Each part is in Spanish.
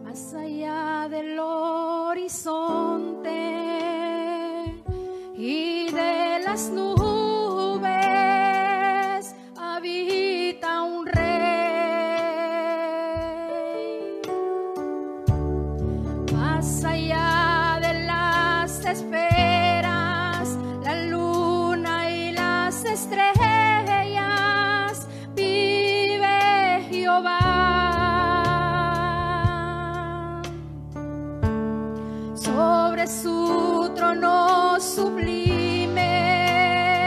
más allá del horizonte y de las nubes habita un rey. Más allá de las esferas, la luna y las estrellas, vive Jehová. Sobre su trono sublime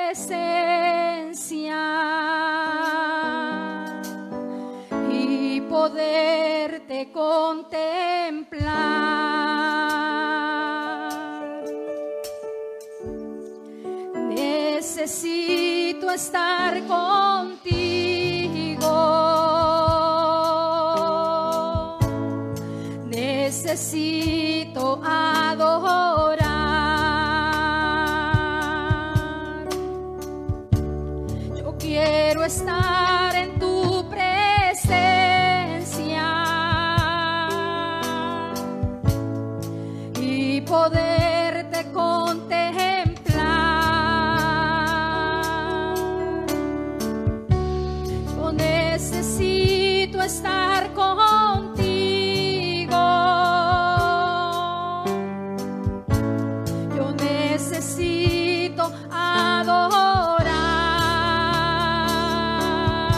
presencia y poderte contemplar. Necesito estar contigo. Necesito adorar. Yo quiero estar en tu presencia y poderte contemplar. Yo necesito estar contigo. Necesito adorar.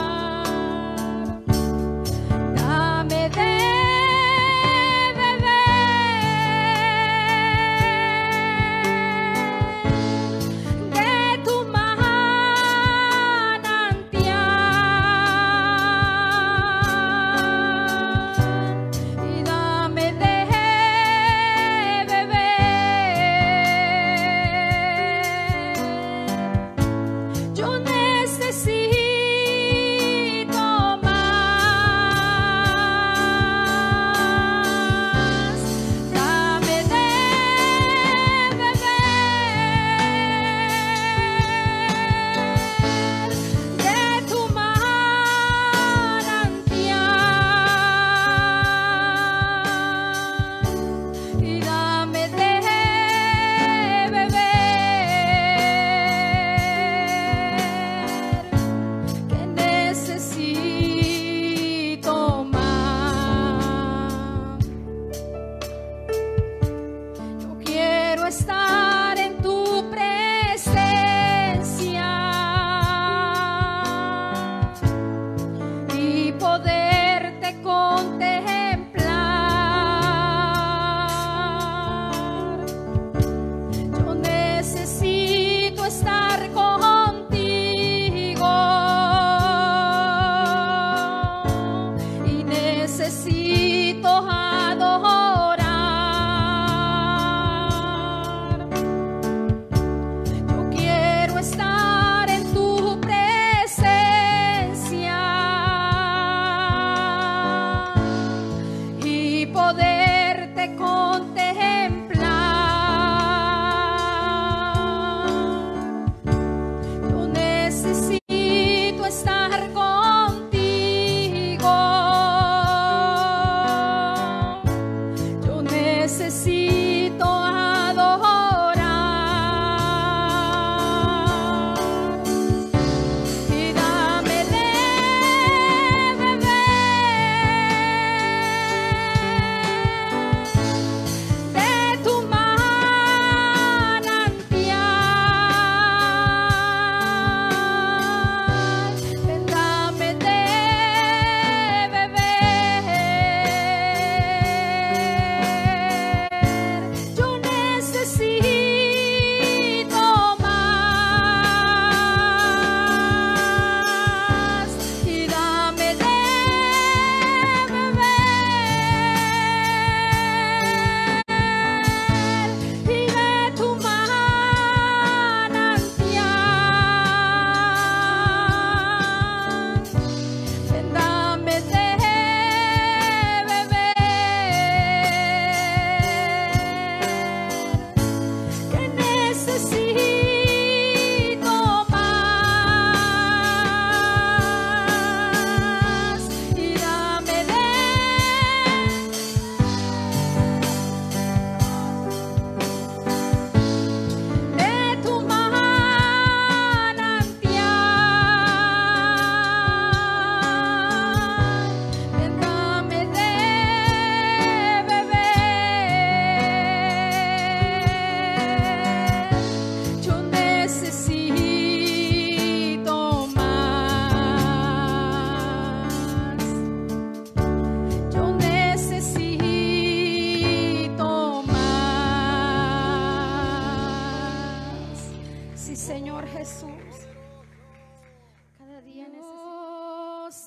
Dios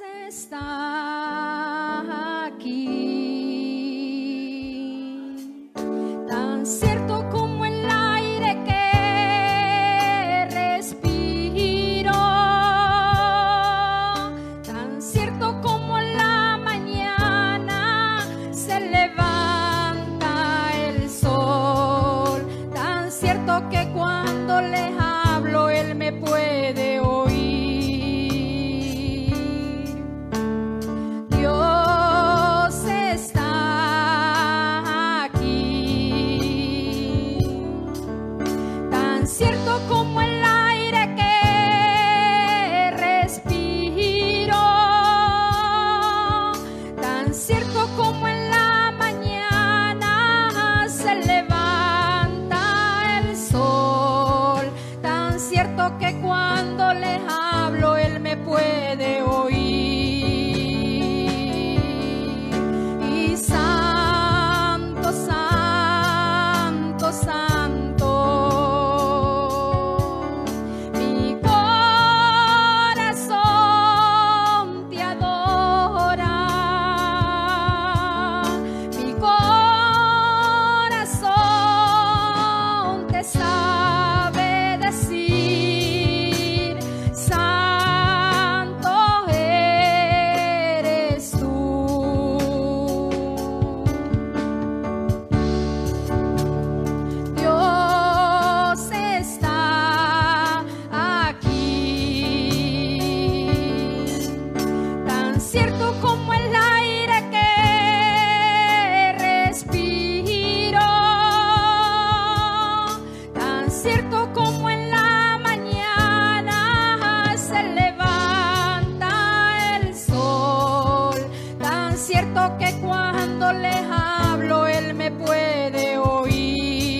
está aquí, tan cierto como el aire que respiro, tan cierto como la mañana se levanta el sol, tan cierto que cuando le hablo Él me puede oír. Dios está aquí, tan cierto como el aire que respiro, tan cierto como en la mañana se levanta el sol, tan cierto que cuando le hablo Él me puede oír. Y santo, santo, santo, mi corazón te adora, mi corazón te sabe decir, santo eres tú. Dios está aquí, tan cierto como el aire que respiro, tan cierto como en la mañana se levanta el sol, tan cierto que cuando le hablo Él me puede oír.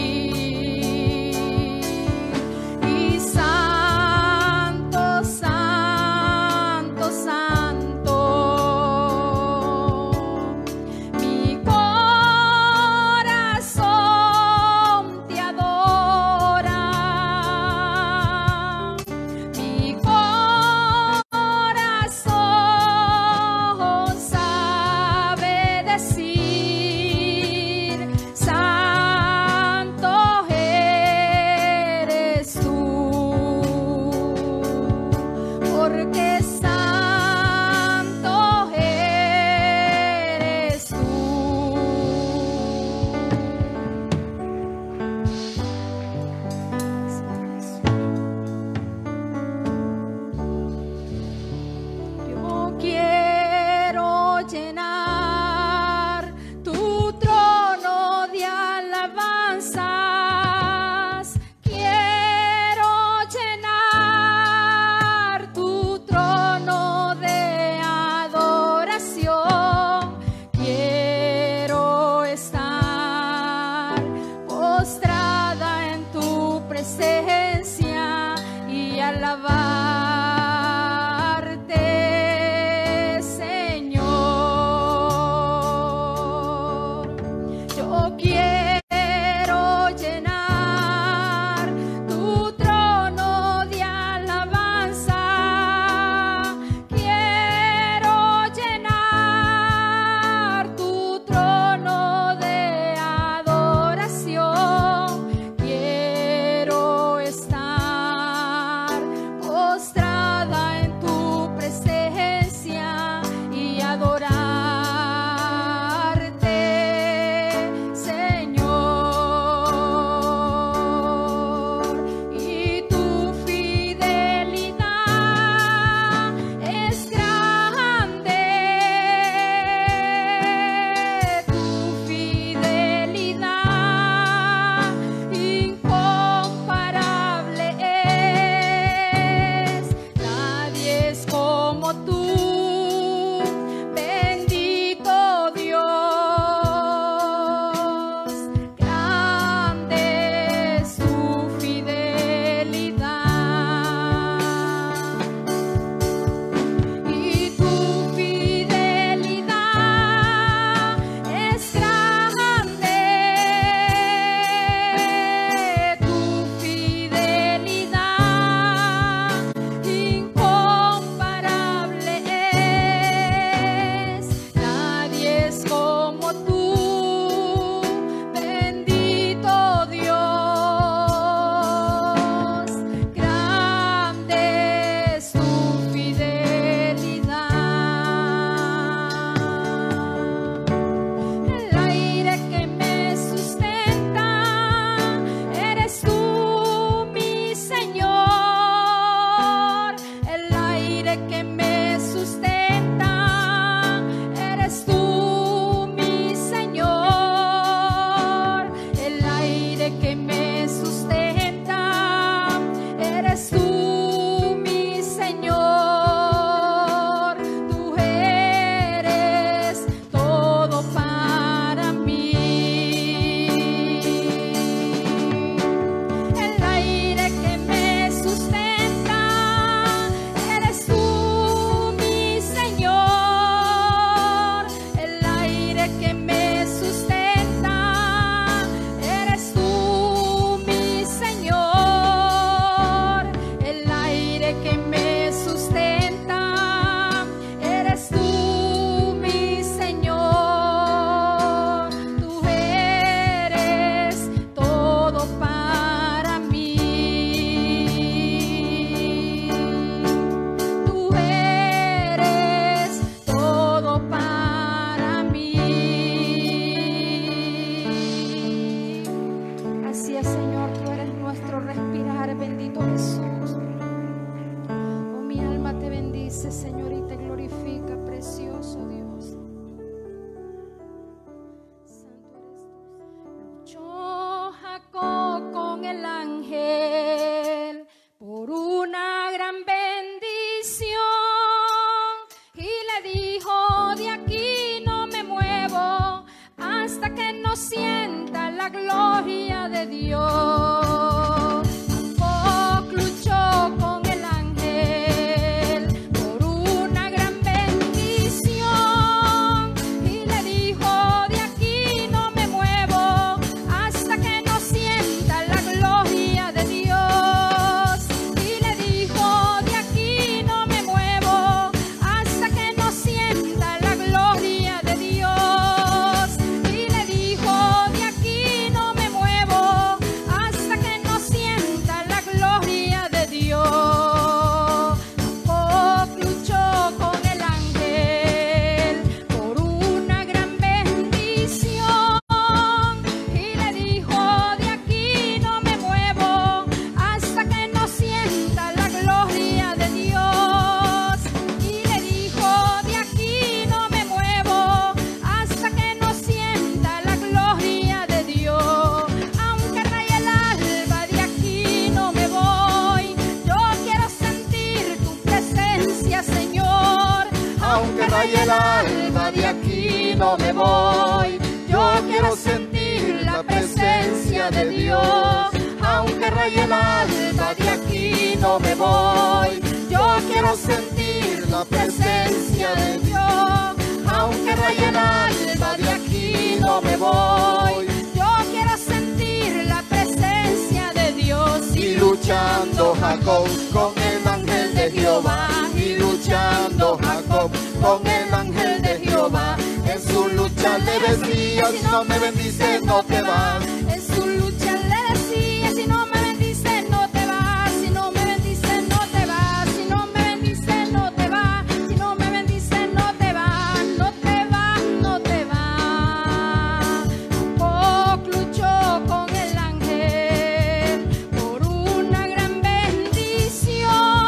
Y santo, santo, santo, bendice, Señor, y te glorifica, precioso Dios. Santo eres tú. Luchó Jacob con el ángel por una gran bendición y le dijo: de aquí no me muevo hasta que no sienta la gloria de Dios. Jacob luchó con el ángel por una gran bendición y le dijo: de aquí no me muevo hasta que no sienta la gloria de Dios. Y le dijo: de aquí no me muevo hasta que no sienta la gloria de Dios. Y le dijo: de aquí no me muevo hasta que no sienta la gloria de Dios. Jacob luchó con el ángel por una gran bendición y le dijo: de aquí no me muevo hasta que no sienta la gloria de Dios. Y le dijo: de aquí no me muevo hasta que no sienta la gloria de Dios. Aunque raye el alba, de aquí no me voy. Yo quiero sentir tu presencia, Señor. Aunque raye el alba, de aquí no me voy. Yo quiero sentir la presencia de Dios. Aunque raye el alba, de aquí no me voy. Yo quiero sentir la presencia de Dios. Aunque raye el alba, de aquí no me voy. Yo quiero sentir la presencia de Dios. Y luchando Jacob con el ángel de Jehová. Y luchando Jacob con el ángel de Jehová. En su lucha le decía: si no me bendices no te vas. En su lucha le decía: si no me bendices no te vas. Si no me bendices no te vas. Si no me bendices no te vas. Si no me bendices no te vas. No te vas, no te vas. Jacob luchó con el ángel por una gran bendición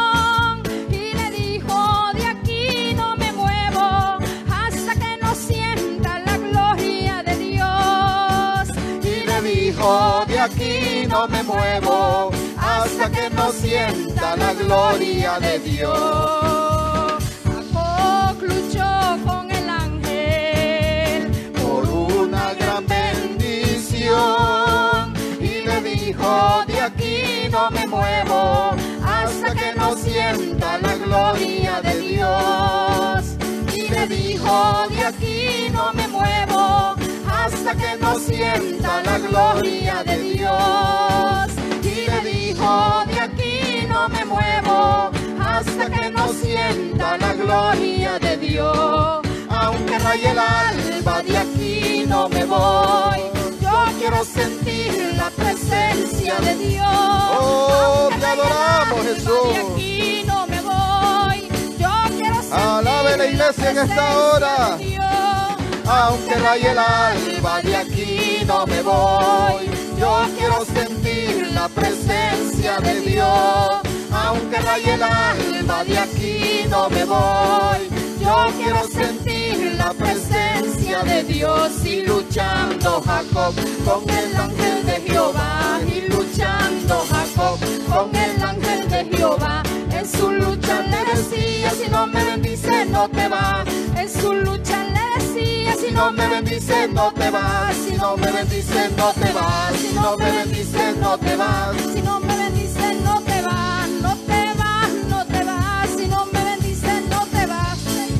y le dijo: de aquí no me muevo hasta que no sienta la gloria de Dios. Y le dijo: de aquí no me muevo hasta que no sienta la gloria de Dios. Jacob luchó con el ángel Por una gran bendición. Y le dijo: de aquí no me muevo hasta que no sienta la gloria de Dios. Y le dijo: de aquí no me muevo hasta que no sienta la gloria de Dios. Y le dijo: de aquí no me muevo hasta que no sienta la gloria de Dios. Aunque raye el alba, de aquí no me voy. Yo quiero sentir la presencia de Dios. Oh, te adoramos, Jesús. De aquí no me voy. Yo quiero sentir Alabe la iglesia en esta hora. de Dios. Aunque raye el alba, de aquí no me voy. Yo quiero sentir la presencia de Dios. Aunque raye el alba, de aquí no me voy. Yo quiero sentir la presencia de Dios. Y luchando Jacob con el ángel de Jehová. Y luchando Jacob con el ángel de Jehová. En su lucha le decía: si no me bendices no te vas. En su lucha le decía: Si no me bendices no te vas. Si no me bendices no te vas. Si no me bendices no te vas. si no me bendices no te vas, no te vas, no te vas. Si no me bendices no te vas.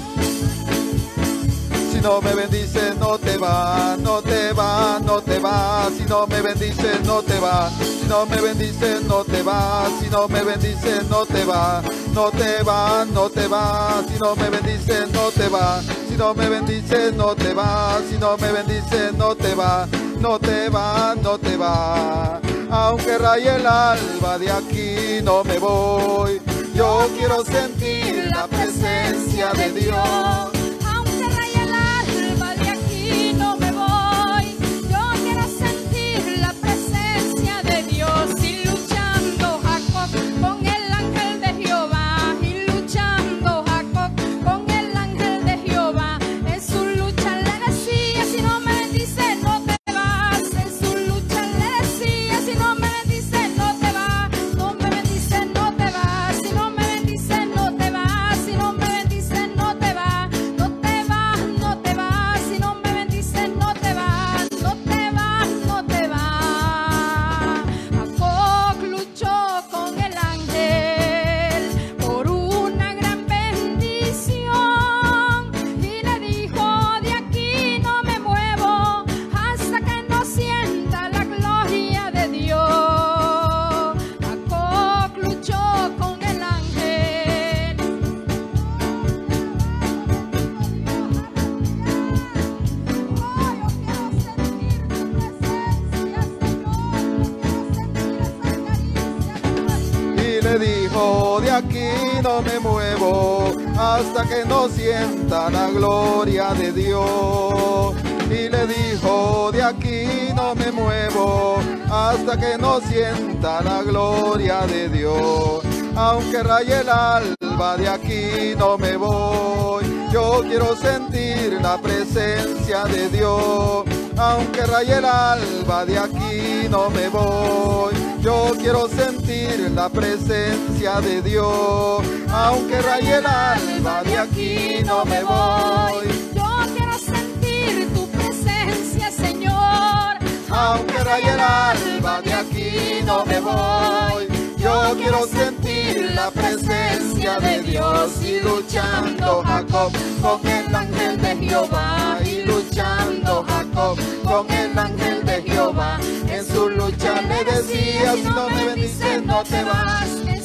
Si no me bendices no te vas. No te vas, no te vas. Si no me bendices no te vas. Si no me bendices no te vas. Si no me bendices no te vas. No te vas, no te vas. Si no me bendices no te vas. Si no me bendices no te vas. Si no me bendices no te vas. No te vas, no te vas. Aunque raye el alba, de aquí no me voy. Yo quiero sentir la presencia de Dios. Aunque raye el alba, de aquí no me voy. Yo quiero sentir la presencia de Dios. Y luchando Jacob con el ángel de Jehová. Y luchando Jacob muevo hasta que no sienta la gloria de Dios. Y le dijo, de aquí no me muevo hasta que no sienta la gloria de Dios. Aunque raye el alba, de aquí no me voy. Yo quiero sentir la presencia de Dios. Aunque raye el alba, de aquí no me voy. Yo quiero sentir la presencia de Dios. Aunque raye el alba, de aquí no me voy. Yo quiero sentir tu presencia, Señor. Aunque raye el alba, de aquí no me voy. Yo quiero sentir la presencia de Dios. Y luchando Jacob con el ángel de Jehová. Y luchando Jacob con el ángel de Jehová. En su lucha le decía, si no me bendices no te vas.